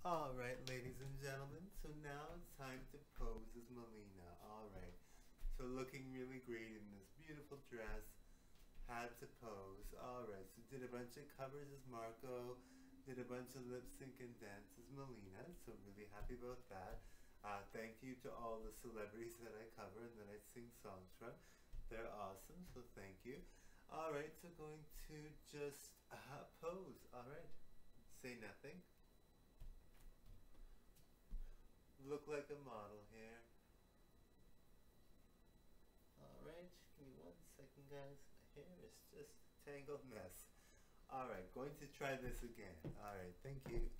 Alright, ladies and gentlemen, so now it's time to pose as Mileena. Alright, so looking really great in this beautiful dress. Had to pose. Alright, so did a bunch of covers as Marco, did a bunch of lip sync and dance as Mileena, so really happy about that. Thank you to all the celebrities that I cover and that I sing songs from. They're awesome, so thank you. Alright, so going to just pose. Alright, say nothing. Look like a model here. Alright, give me 1 second, guys. My hair is just a tangled mess. Alright, going to try this again. Alright, thank you.